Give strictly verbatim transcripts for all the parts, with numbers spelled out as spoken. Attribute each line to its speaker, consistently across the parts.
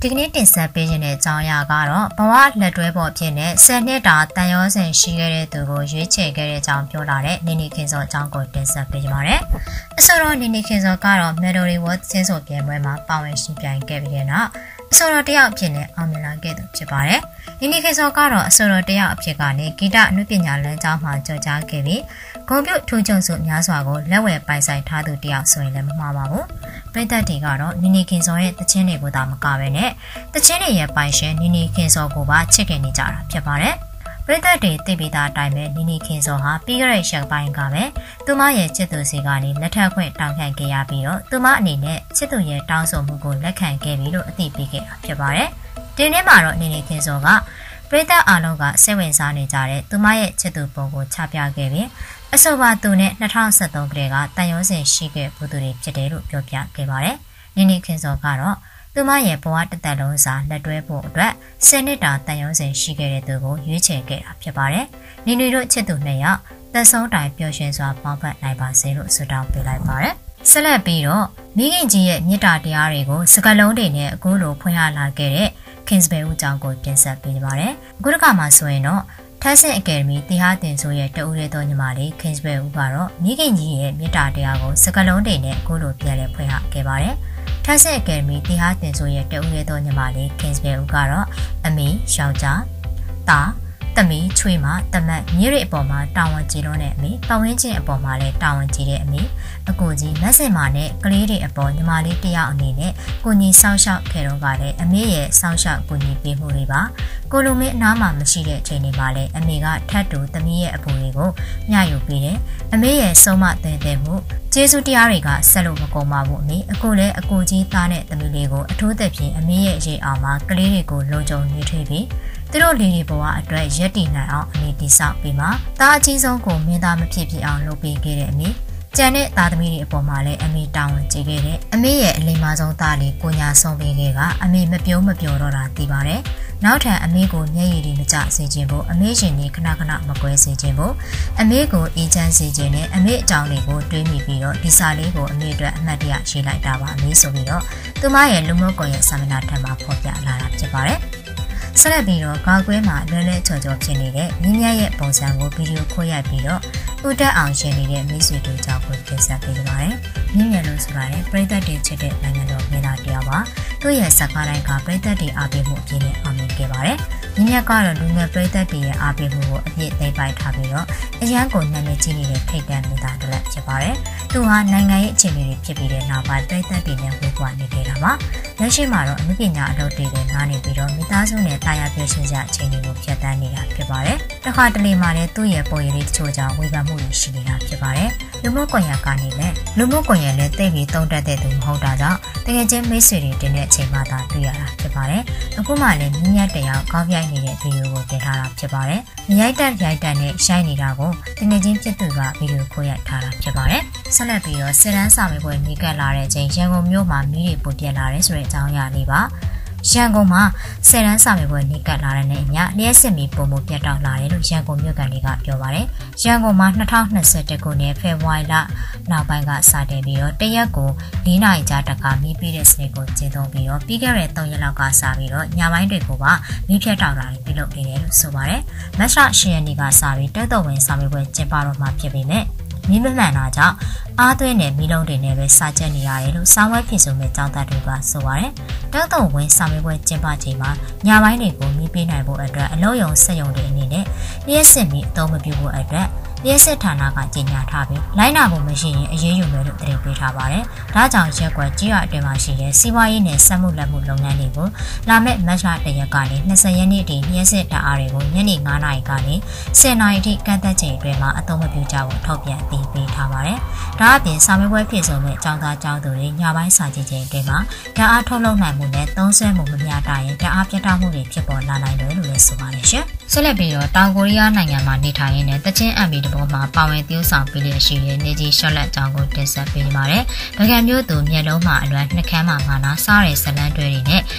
Speaker 1: ဒီကနေ့တင်ဆက်ပေးခြင်းတဲ့အကြောင်းအရာကတော့ဘဝလက်တွဲပေါ်ဖြစ်တဲ့ဆယ်နှစ်တာတန်ရောစင်ရှိခဲ့တဲ့သူကိုရွေးချယ်ခဲ့တဲ့အကြောင်းပြောလာတဲ့နေနေခင်စောအကြောင်းကိုတင်ဆက်ပေးကြပါမယ်။အဆိုတော်နေနေခင်စောကတော့ Melody World ဆင်းဆိုပြိုင်ပွဲမှာပါဝင်ရှင်ပြိုင်ခဲ့ပြီးတဲ့နောက်အဆိုတော်တယောက်အဖြစ်နဲ့အောင်မြင်လာခဲ့သူဖြစ်ပါတယ်။နေနေခင်စောကတော့အဆိုတော်တယောက်အဖြစ်ကနေဂီတအနုပညာလမ်းကြောင်းမှာကြော်ကြားခဲ့ပြီးဂုဏ်ပြုထူးချွန်စုများစွာကိုလက်ဝယ်ပိုင်ဆိုင်ထားသူတယောက်ဆိုရင်လည်းမမှားပါဘူး။ပရိသတ်တွေကတော့နေနေခင်စောရဲ့တခြင်းတွေကိုသာမကပဲနဲ့တခြင်းတွေရဲ့ပိုင်ရှင်နေနေခင်စောကိုပါချစ်ခင်နေကြတာဖြစ်ပါတယ်။ပရိသတ်တွေသိပြီးသားအတိုင်းပဲနေနေခင်စောဟာပြီးခဲ့တဲ့ရက်ပိုင်းကပဲသူမရဲ့ချစ်သူစီကနေလက်ထပ်ခွင့်တောင်းခံခဲ့ရပြီးတော့သူမအနေနဲ့ချစ်သူရဲ့တောင်းဆိုမှုကိုလက်ခံခဲ့ပြီလို့အသိပေးခဲ့တာဖြစ်ပါတယ်။ဒီနေ့မှာတော့နေနေခင်စောကပရိသတ်အားလုံးကစိတ်ဝင်စားနေကြတဲ့သူမရဲ့ချစ်သူပုံကိုချပြခဲ့ပြီးအဆိုပါသူနဲ့၂၀၁၃ကတည်းကတန်ရုံးစင်ရှိခဲ့ဘူးသူတွေဖြစ်တယ်လို့ပြောပြခဲ့ပါတယ်။နေနေခင်စောကတော့သူမရဲ့ဘဝတစ်သက်လုံးစာလက်တွဲဖို့အတွက်ဆယ်နှစ်တာတန်ရုံးစင်ရှိခဲ့တဲ့သူကိုရွေးချယ်ခဲ့တာဖြစ်ပါတယ်။နေနေတို့ချစ်သူနှစ်ယောက်သက်ဆုံးတိုင်ပျော်ရွှင်စွာပေါင်းဖက်နိုင်ပါစေလို့ဆုတောင်းပေးလိုက်ပါတယ်။ဆက်လက်ပြီးတော့မိခင်ကြီးရဲ့မေတ္တာတရားတွေကိုစကားလုံးတွေနဲ့အခုလိုဖွင့်ဟလာခဲ့တဲ့Kingsbury ဦးကြောင့်ကိုပြင်ဆက်ပေးကြပါမယ်။အခုတစ်ခါမှဆိုရင်တော့Tassin Academy တရားတင်ဆိုရဲ့တဦးရဲသောညီမလေး Kingsbury ဦးကတော့မိခင်ကြီးရဲ့မေတ္တာတရားကိုစကားလုံးတွေနဲ့အခုလိုပြန်လည်ဖွင့်ဟခဲ့ပါတယ်။ Tassin Academy တရားတင်ဆိုရဲ့တဦးရဲသောညီမလေး Kingsbury ဦးကတော့အမေယောက်ျားတာသမီးချွေးမတမတ်မြေရိအပေါ်မှာတာဝန်ကြီးလွန်းတဲ့အမေပတ်ဝန်းကျင်အပေါ်မှာလည်းတာဝန်ကြီးတဲ့အမေအကိုကြီးမက်ဆင်မာနဲ့ကလေးတွေအပေါ်ညီမလေးတယောက်အနေနဲ့ကိုညီစောင့်ရှောက်ခဲ့တော့ကလည်းအမေရဲ့စောင့်ရှောက်ကိုညီပေးမှုတွေပါကိုလိုမင်းအနားမှာမရှိတဲ့အချိန်တွေမှာလည်းအမေကထပ်တူသမီးရဲ့အပူတွေကိုမျှယူပေးတယ်အမေရဲ့ဆုံးမတင်တဲ့မှုကျေးဇူးတရားတွေကဆက်လို့မကုန်ပါဘူးအမေအကိုလည်းအကိုကြီးသားနဲ့သမီးလေးကိုအထူးသဖြင့်အမေရဲ့ရေအောင်မှာကလေးတွေကိုလုံခြုံနေထွေးပြီးသူတို့လေးတွေဘဝအတွက်ရက်တည်နိုင်အောင်အမေတည်ဆောက်ပြီးမှတားအကြီးဆုံးကိုမင်းသားမဖြစ်ဖြစ်အောင်လုပ်ပေးခဲ့တဲ့အမေကျန်တဲ့သားသမီးတွေအပေါ်မှာလည်းအမေတာဝန်ကျေခဲ့တဲ့အမေရဲ့အလိမ္မာဆုံးသားလေးကိုညာဆုံးပေးခဲ့ကအမေမပြုံးမပြောတော့တာသိပါတယ်နောက်ထပ်အမေကိုမျက်ရည်တွေမကျစေခြင်းဖို့အမေရှင်တွေခဏခဏမကွဲစေခြင်းဖို့အမေကိုအေးချမ်းစေခြင်းနဲ့အမေအကြောင်းတွေကိုတွေးမိပြီးတော့ဒီစာလေးကိုအမေအတွက်အမှတ်တရရေးလိုက်တာပါအမေဆိုပြီးတော့သူမရဲ့လူမှုကွန်ရက်စာမျက်နှာထံမှာဖော်ပြလာတာဖြစ်ပါတယ်ဆက်လက်ပြီးတော့ကာကွယ်မှာလွယ်လွယ်ချော်ချော်ဖြစ်နေတဲ့မြင်းမြတ်ရဲ့ပုံစံကိုဗီဒီယိုခိုးရိုက်ပြီးတော့ဥတက်အောင်ရှင်နေတဲ့မိတ်ဆွေတို့ကြောင့်ကိုတင်ဆက်ပေးကြပါမယ်။မြင်းမြတ်လို့ဆိုရတယ်ပရိသတ်တွေချစ်တဲ့နိုင်ငံတော်မင်းသားတရားပါသူ့ရဲ့ဇာတ်ကားတိုင်းကပရိသတ်တွေအားပေးမှုအပြည့်နဲ့အောင်မြင်ခဲ့ပါတယ်။မြင်းမြတ်ကတော့လူငယ်ပရိသတ်တွေရဲ့အားပေးမှုကိုအပြည့်သိမ်းပိုက်ထားပြီးတော့အရန်ကိုနာမည်ကြီးနေတဲ့ထိပ်တန်းမင်းသားတစ်လက်ဖြစ်ပါတယ်။သူဟာနိုင်ငံရေးအခြေအနေတွေဖြစ်ပြီးတဲ့နောက်ပိုင်းပရိသတ်တွေနဲ့ဝေးကွာနေခဲ့တာပါ။လက်ရှိမှာတော့အမှုပညာအလုပ်တွေနဲ့နားနေပြီးတော့မိသားစုနဲ့တာယာပြည့်စုံစရာအခြေအနေကိုဖြတ်တန်းနေတာဖြစ်ပါတယ်။တစ်ခါတလေမှလည်းသူ့ရဲ့ပုံရိပ်လေးတချို့ကြောင့်ဝေဖန်မှုတွေရှိနေတာဖြစ်ပါတယ်။လူမှုကွန်ရက်ကနေလည်းလူမှုကွန်ရက်လည်းသိပြီးတုံ့တက်တဲ့သူမဟုတ်တာကြောင့်တကယ်ချင်းမိတ်ဆွေတွေတင်တဲ့အချိန်မှသာတွေ့ရတာဖြစ်ပါတယ်။အခုမှလည်းမြင်းမြတ်တယောက်ကောင်းပြိုက်နေတဲ့ဗီဒီယိုကိုတင်ထားတာဖြစ်ပါတယ်။မြိုက်တက်ရိုက်တက်နဲ့ရှိုင်းနေတာကိုတကယ်ချင်းဖြစ်သူကဗီဒီယိုခိုးရိုက်ထားတာဖြစ်ပါတယ်။ဆက်လက်ပြီးတော့စစ်တမ်းစာမေးပွဲနေကပ်လာတဲ့အချိန်ရန်ကုန်မြို့မှာမီးတွေပိုပြက်လာတယ်ဆိုတဲ့အကြောင်းအရာလေးပါရန်ကုန်မှာဆယ်တန်းစာမေးပွဲနေကပ်လာတဲ့နေ့ညလျှက်စစ်မီပုံမပြတ်တောက်လာတယ်လို့ရန်ကုန်မြို့ကန်တွေကပြောပါတယ်။ရန်ကုန်မှာ၂၀၂၁ခုနှစ်ဖေဖော်ဝါရီလနောက်ပိုင်းကစတင်ပြီးတော့တရက်ကို၄နာရီကြာတခါမီးပြည့်တဲ့စနစ်ကိုကျင့်သုံးပြီးတော့ပြီးခဲ့တဲ့၃ရက်လောက်ကစပြီးတော့ညပိုင်းတွေကိုပါမီးဖြတ်တောက်တာတွေပြုလုပ်နေတယ်လို့ဆိုပါတယ်။မတ်လ၈ရက်နေ့ကစပြီးတောက်တော်ဝင်စာမေးပွဲကျင်းပတော့မှဖြစ်ပေမဲ့မီးမမှန်တာကြောင့်အားသွင်းတဲ့မီးလုံးတွေနဲ့ပဲစာကျက်နေရတယ်လို့စာဝဲဖြစ်ဆိုမဲ့ကျောင်းသားတွေကဆိုပါတယ်။တောက်တော်ဝင်စာမေးပွဲကျင်းပချိန်မှာညပိုင်းတွေကိုမီးပေးနိုင်ဖို့အတွက်အလုံးယုံစက်ယုံတွေအနေနဲ့လျှက်စစ်မီးအသုံးမပြုဖို့အတွက်လျှက်စစ်ဌာနကကြေညာထားပြီးလိုင်းနာဖို့မရှိရင်အရေးယူမယ်လို့တင်ပြထားပါတယ်။ဒါကြောင့်ရက်ကွက်ကြီးရအတွင်းမှာရှိတဲ့စီးပွားရေးနဲ့စက်မှုလက်မှုလုပ်ငန်းတွေကိုလာမယ့်မတ်လတရက်ကနေ၂၀ရက်နေ့အထိလျှက်စစ်ဓာတ်အားတွေကိုညနေ၅နာရီကနေ၁၀နာရီအထိကန့်သတ်ချိန်အတွင်းမှာအသုံးမပြုကြဖို့ထုတ်ပြန်တည်ပေးထားပါတယ်။ဒါအပြင်စာမေးပွဲဖြစ်ဆုံးမဲ့ကျောင်းသားကျောင်းသူတွေညပိုင်းစာကြည့်ချိန်အတွင်းမှာဓာတ်အားထုတ်လုပ်နိုင်မှုနဲ့သုံးစွဲမှုမမျှတရင်ဓာတ်အားပြတ်တောက်မှုတွေဖြစ်ပေါ်လာနိုင်တယ်လို့လည်းဆိုပါတယ်ရှင်။ဆက်လက်ပြီးတော့တောင်ကိုရီးယားနိုင်ငံမှာနေထိုင်ရင်းနဲ့တချင်းအမ်ဘီတဘောမှာပါဝင်သင်းဆောင်ပေးလျက်ရှိတဲ့နေကြီးရှော့လက်အကြောင်းကိုတင်ဆက်ပေးနေပါတယ်။ဗကံမျိုးသူမျက်လုံးမှာအလွမ်းနှကမ်းမှာမာနာစားတဲ့ဇလန်းတွဲတွေနဲ့နာမည်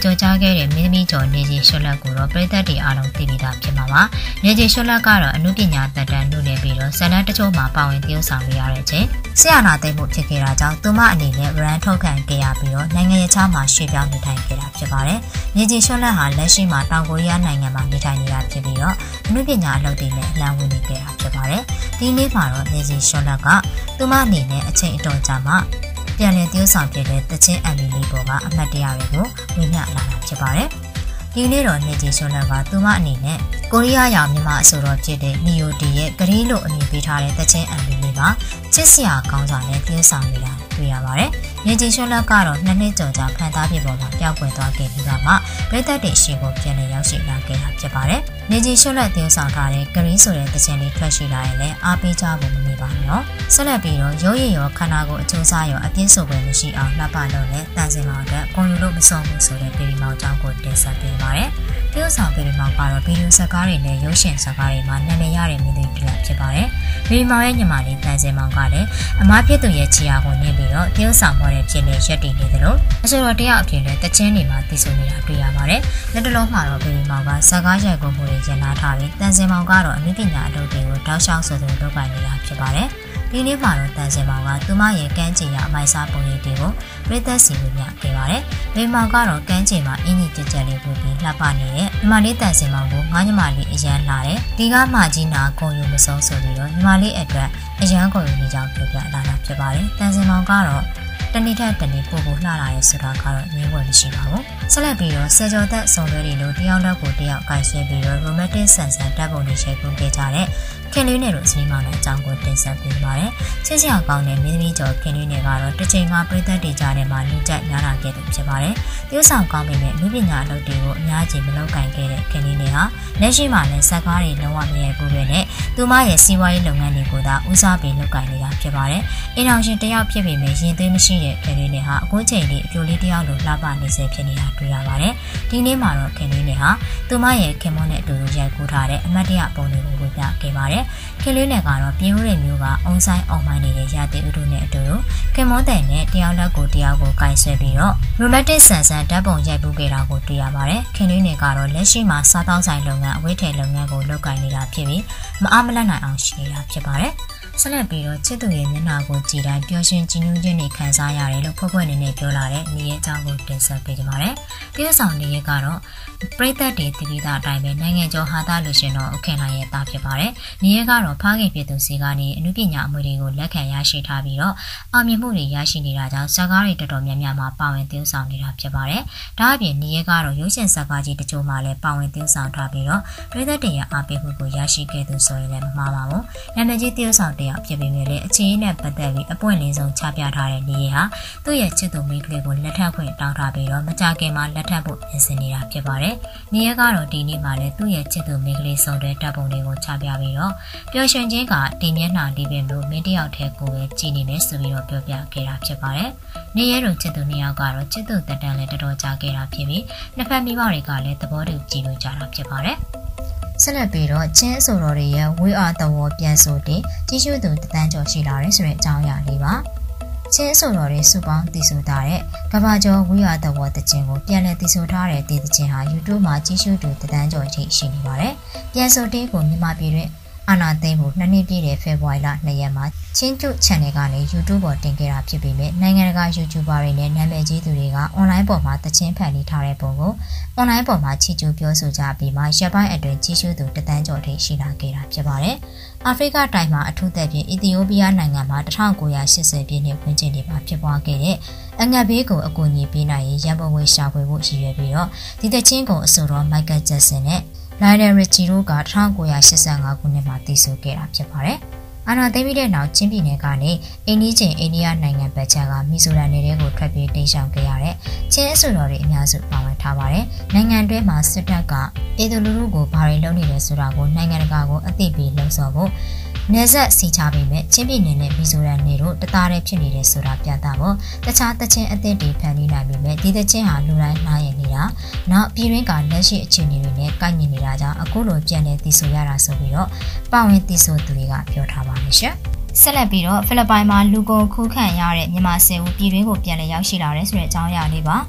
Speaker 1: ကြော်ကြားခဲ့တဲ့မင်းသမီးကျော်နေကြီးရွှေလက်ကိုတော့ပြည်သက်တွေအားလုံးသိပြီးသားဖြစ်မှာပါ။နေကြီးရွှေလက်ကတော့အမှုပညာသက်တမ်းနှုတ်နေပြီးတော့ဇာတ်လမ်းတချို့မှာပါဝင်သရုပ်ဆောင်ရတဲ့အချိန်ဆရာနာသိမှုဖြစ်ခဲ့တာကြောင့်သူမအနေနဲ့ဗရန်ထုတ်ခံခဲ့ရပြီးတော့နိုင်ငံရေးခြားမှာရွှေ့ပြောင်းနေထိုင်ခဲ့တာဖြစ်ပါတယ်။နေကြီးရွှေလက်ဟာလက်ရှိမှာတောင်ကိုရီးယားနိုင်ငံမှာနေထိုင်နေတာဖြစ်ပြီးတော့အမှုပညာအလုပ်တွေနဲ့အလံဝင်နေခဲ့တာဖြစ်ပါတယ်။ဒီနေ့မှာတော့နေကြီးရွှေလက်ကသူမအနေနဲ့အချိန်အတော်ကြာမှပြန်လည်သရုပ်ဆောင်ဖြစ်တဲ့တချင်းအန်မီလီပေါ်ကအမှတ်တရတွေကိုဝင်မြလာတာဖြစ်ပါတယ်။ဒီနေ့တော့နေကြီးရွှေလက်ကသူမအနေနဲ့ကိုရီးယားရောက်မြန်မာအစိုးရဖြစ်တဲ့နီယိုတီရဲ့ဂရီးလို့အမည်ပေးထားတဲ့တချင်းအန်မီလီမှာချစ်စရာကောင်းစွာနဲ့သရုပ်ဆောင်နေတာတွေ့ရပါတယ်။နေကြီးရွှေလက်ကတော့နှစ်နှစ်ကျော်ကြာဖန်သားပြည်ပေါ်မှာပျောက်ကွယ်သွားခဲ့ပြီးတော့မှပြည်သက်တွေရှိကိုပြန်လည်ရောက်ရှိလာခဲ့တာဖြစ်ပါတယ်။နေကြီးရွှေလက်သရုပ်ဆောင်ထားတဲ့ဂရီးဆိုတဲ့တချင်းလေးထွက်ရှိလာရင်လည်းအားပေးကြဖို့မနေပါနဲ့နော်။ဆက်လက်ပြီးတော့ရုပ်ရည်ရောခန္ဓာကိုယ်အကျိုးစားရောအပြည့်စုံပဲမရှိအောင်လှပလို့နဲ့တန်စင်မောင်အတွက်ကွန်ယူလို့မစုံဘူးဆိုတဲ့ပြည်မောင်ကျောင်းကိုတင်ဆက်ပေးပါတယ်။သရုပ်ဆောင်ပြည်မောင်ကတော့ဗီဒီယိုဇာတ်ကားတွေနဲ့ရုပ်ရှင်ဇာတ်ကားတွေမှာနာမည်ရတဲ့မင်းသမီးတစ်ယောက်ဖြစ်ပါတယ်။ပြည်မောင်ရဲ့ညီမလေးတန်စင်မောင်ကလည်းအမားဖြစ်သူရဲ့ခြေရာကိုနင်းပြီးတော့သရုပ်ဆောင်ပေါ်တဲ့ဖြစ်နေရက်တည်နေတယ်လို့အဆိုတော်တယောက်အဖြစ်နဲ့တချင်းတွေမှာတည်ဆူနေတာတွေ့ရပါတယ်။လက်တလုံးမှာတော့ပြည်မောင်ကဇာတ်ကားရိုက်ကူးမှုတွေရန်နာထားပြီးတန်စင်မောင်ကတော့အမှုပညာအလုပ်တွေကိုတောက်လျှောက်ဆိုသူလုပ်ကိုင်နေတာဖြစ်ပါတယ်။ဒီနေ့မှာတော့တန်စင်မောင်ကသူမရဲ့ကန်းချီရအမိုက်စားပုံရိပ်တွေကိုပြည်သက်စီဝင်ပြခဲ့ပါတယ်။ပြည်မောင်ကတော့ကန်းချီမှာအင်းကြီးကြက်ကြက်လေးပို့ပြီးလှပနေတဲ့ညီမလေးတန်စင်မောင်ကိုငါးညီမလေးအရန်လာတယ်။ဒီကမှကြီးနာဂုံယူမဆုံးဆိုပြီးတော့ညီမလေးအတွက်အရန်ဂုံယူနေကြောင်းပြောပြလာတာဖြစ်ပါတယ်။တန်စင်မောင်ကတော့တနေ့ထက်တနေ့ပို့ပို့လှလာရဲဆိုတာကတော့ငြင်းဝယ်မရှိပါဘူး။ဆက်လက်ပြီးတော့ဆယ်ကျော်သက်စုံတွဲတွေလို့တယောက်တော့ကိုတယောက်ကိုင်ဆွဲပြီးတော့ romantic ဆန်ဆန်တပ်ပုံတွေရှိပုံပေးကြတဲ့ခင်လေးနဲ့တို့စီမံတဲ့အကြောင်းကိုတင်ဆက်ပေးပါမယ်။ချစ်စရာကောင်းတဲ့မင်းသမီးကျော်ခင်လေးနဲ့ကတော့တစ်ချိန်မှာပြည်သက်တွေကြားထဲမှာလူကြိုက်များလာခဲ့သူဖြစ်ပါတယ်။တရုတ်ဆောင်ကောင်းပေမဲ့လူပညာအလုပ်တွေကိုအများကြီးမလုပ်ကင်ခဲ့တဲ့ခင်လေးနဲ့ဟာလက်ရှိမှာလည်းဇက်ကားတွေလုံးဝမရဘူးပဲနဲ့သူမရဲ့စီးပွားရေးလုပ်ငန်းတွေကိုသာဦးစားပေးလုပ်ကင်နေတာဖြစ်ပါတယ်။အိမ်အောင်ရှင်တယောက်ဖြစ်ပေမဲ့ရင်သွေးမရှိတဲ့ခင်လေးနဲ့ဟာအခုချိန်လေးအပြိုလေးတယောက်လိုလှပနေစေဖြစ်နေတာတွေ့ရပါတယ်။ဒီနေ့မှာတော့ခင်လေးနဲ့ဟာသူမရဲ့ခင်မွန်းနဲ့အတူတူရိုက်ကူးထားတဲ့အမတ်တရပုံတွေကိုဝေပြခဲ့ပါတယ်။ခင်လေးနဲ့ကတော့ပြင်းဦးတဲ့မျိုးကအုံဆိုင်အောင်မိုင်းနေတဲ့ရတဲ့ဥတုနဲ့အတူတူခင်မွန်းတဲ့နဲ့တယောက်လက်ကိုတယောက်ကိုကင်ဆွဲပြီးတော့ romantic ဆန်ဆန်ဓာတ်ပုံရိုက်ပူးခဲ့တာကိုတွေ့ရပါတယ်။ခင်လေးနဲ့ကတော့လက်ရှိမှာစားတောင်းဆိုင်လုပ်ငန်းအဝိထေလုပ်ငန်းကိုလုပ်ကိုင်နေတာဖြစ်ပြီးမအားမလတ်နိုင်အောင်ရှိနေတာဖြစ်ပါတယ်။ဆက်လက်ပြီးတော့ချစ်သူရဲ့မျက်နှာကိုကြည်တိုင်းပျော်ရွှင်ကြည်နူးခြင်းတွေခံစားရတယ်လို့ဖွက်ဖွက်နေနေပြောလာတဲ့နေရဲ့အကြောင်းကိုတင်ဆက်ပေးကြပါမယ်။ဒီဆောင်နေရဲ့ကတော့ပရိသတ်တွေတတိသားအတိုင်းပဲနိုင်ငံကျော်ဟာသားလူရှင်တော်ဥခင်လာရဲ့သားဖြစ်ပါတယ်။နေရဲ့ကတော့ဖခင်ဖြစ်သူစီကနေအမှုပညာအမွေတွေကိုလက်ခံရရှိထားပြီးတော့အောင်မြင်မှုတွေရရှိနေတာကြောင့်ဇာတ်ကားတွေတော်တော်များများမှာပါဝင်သရုပ်ဆောင်နေတာဖြစ်ပါတယ်။ဒါအပြင်နေရဲ့ကတော့ရုပ်ရှင်ဇာတ်ကားကြီးတချို့မှာလည်းပါဝင်သရုပ်ဆောင်ထားပြီးတော့ပရိသတ်တွေရဲ့အားပေးမှုကိုရရှိခဲ့သူဆိုရင်လည်းမမှားပါဘူး။နာမည်ကြီးသရုပ်ဆောင်တယောက်ဖြစ်ပေမဲ့လည်းအခြေအနေနဲ့ပတ်သက်ပြီးအပွင့်လင်းဆုံးချပြထားတဲ့နေရဲ့ဟာသူ့ရဲ့ချစ်သူမိန်းကလေးကိုလက်ထပ်ခွင့်တောင်းထားပြီးတော့မကြခင်မှာလက်ထပ်ဖို့ပြင်ဆင်နေတာဖြစ်ပါတယ်။နေရကတော့ဒီနေ့မှလည်းသူ့ရဲ့ချစ်သူမိန်းကလေးစုံတဲ့တပ်ပုံတွေကိုချပြပြီးတော့ပျော်ရွှင်ခြင်းကဒီမျက်နှာလေးပင်လို့မင်းတယောက်တည်းကိုပဲကြည်နေမယ်ဆိုပြီးတော့ပြောပြခဲ့တာဖြစ်ပါတယ်။နေရတို့ချစ်သူနှစ်ယောက်ကတော့ချစ်သူတက်တန်းလည်းတော်တော်ကြာခဲ့တာဖြစ်ပြီးနှစ်ဖက်မိဘတွေကလည်းသဘောတူကြည်လို့ကြတာဖြစ်ပါတယ်။ဆက်လက်ပြီးတော့ချင်းအဆိုတော်တွေရဲ့ဝေအားတော်ဝပြန်ဆိုတဲ့ကြီးစုသူတန်းကျော်ရှိလာတဲ့ဆိုတဲ့အကြောင်းအရာလေးပါ။ချင်းအဆိုတော်တွေစုပေါင်းတည်ဆိုထားတဲ့ကဘာကျော်ဝေအားတော်တခြင်းကိုပြန်လည်တည်ဆိုထားတဲ့တည်တခြင်းဟာ YouTube မှာကြီးစုသူတန်းကျော်အထိရှိနေပါတယ်။ပြန်ဆိုတဲ့ကိုမြန်မာပြည်တွင်အာနာသိန်းကိုနှစ်နှစ်ပြည့်တဲ့ဖေဖော်ဝါရီလနှစ်ရက်မှာချင်းကျု channel ကနေ YouTube ပေါ်တင်ခဲ့တာဖြစ်ပြီးမြဲနိုင်ငံတကာ YouTuber တွေနဲ့နာမည်ကြီးသူတွေက online ပေါ်မှာတခြင်းဖန်တီးထားတဲ့ပုံကို online ပေါ်မှာချီကျူးပြောဆိုကြပြီးမှရပ်ပိုင်းအတွင်းကြီးစုသူတသန်းကျော်ထိရှိလာခဲ့တာဖြစ်ပါတယ်။အာဖရိကတိုင်းမှာအထူးသဖြင့်အီသီယိုးပီးယားနိုင်ငံမှာတစ်ထောင်ကိုးရာရှစ်ဆယ်ပြည့်နှစ်ဝန်းကျင်တွေမှာဖြစ်ပွားခဲ့တဲ့အငတ်ဘေးကိုအကူအညီပေးနိုင်ရေးရန်ပုံငွေရှာဖွေဖို့ရည်ရွယ်ပြီးတော့ဒီတခြင်းကိုအဆိုတော် Michael Jackson နဲ့Lionel Richie တို့ကတစ်ထောင်ကိုးရာရှစ်ဆယ်ငါခုနှစ်မှာတည်ဆိုခဲ့တာဖြစ်ပါတယ်။အာဏာသိမ်းပြီးတဲ့နောက်ချင်းပြည်နယ်ကနေအိန္ဒိယအိန္ဒိယနိုင်ငံဘက်ခြမ်းကမီဇိုရမ်နယ်တွေကိုထွက်ပြေးတိမ်းရှောင်ခဲ့ရတဲ့ချင်းအဆိုတော်တွေအများစုပါဝင်ထားပါတယ်။နိုင်ငံတွင်းမှာစစ်တပ်ကပြည်သူလူထုကိုဘာတွေလုပ်နေလဲဆိုတာကိုနိုင်ငံတကာကိုအသိပေးလှုံ့ဆော်ဖို့နေဆက်စီချပေးမဲ့ချင်းပြည်နယ်နဲ့မီဇိုရမ်နယ်တို့တသားတည်းဖြစ်နေတယ်ဆိုတာပြသဖို့တခြားတချင်းအသစ်တွေဖန်တီးနိုင်ပေမဲ့ဒီတချင်းဟာလူတိုင်းနားရင်နေတာနောက်ပြည်တွင်းကလက်ရှိအခြေအနေတွေနဲ့ကိုက်ညီနေတာကြောင့်အခုလိုပြန်လည်တည်ဆိုရတာဆိုပြီးတော့ပါဝင်တည်ဆိုသူတွေကပြောထားပါတယ်ရှင်။ဆက်လက်ပြီးတော့ဖိလစ်ပိုင်မှာလူကုန်ကူးခံရတဲ့မြန်မာဆယ်ဦးပြည်တွင်းကိုပြန်လည်ရောက်ရှိလာတဲ့ဆိုတဲ့အကြောင်းအရာလေးပါ။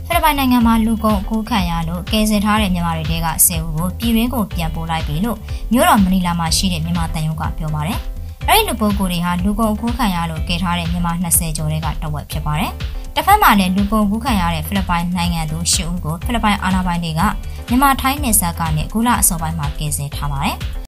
Speaker 1: ဖိလစ်ပိုင်နိုင်ငံမှာလူကုန်အကူးခံရလို့ကယ်ဆယ်ထားတဲ့မြန်မာတွေကဆယ်ဦးကိုပြည်တွင်းကိုပြန်ပို့လိုက်ပြီလို့မြို့တော်မနီလာမှာရှိတဲ့မြန်မာတန်ရုံးကပြောပါတယ်။အဲဒီလူပုဂ္ဂိုလ်တွေဟာလူကုန်အကူးခံရလို့ကယ်ထားတဲ့မြန်မာနှစ်ဆယ်ကျော်တွေကတဝက်ဖြစ်ပါတယ်။တစ်ဖက်မှာလည်းလူကုန်ကူးခံရတဲ့ဖိလစ်ပိုင်နိုင်ငံသူရှစ်ဦးကိုဖိလစ်ပိုင်အာဏာပိုင်တွေကမြန်မာထိုင်းနယ်စပ်ကနေအခုလအစောပိုင်းမှာကယ်ဆယ်ထားပါတယ်။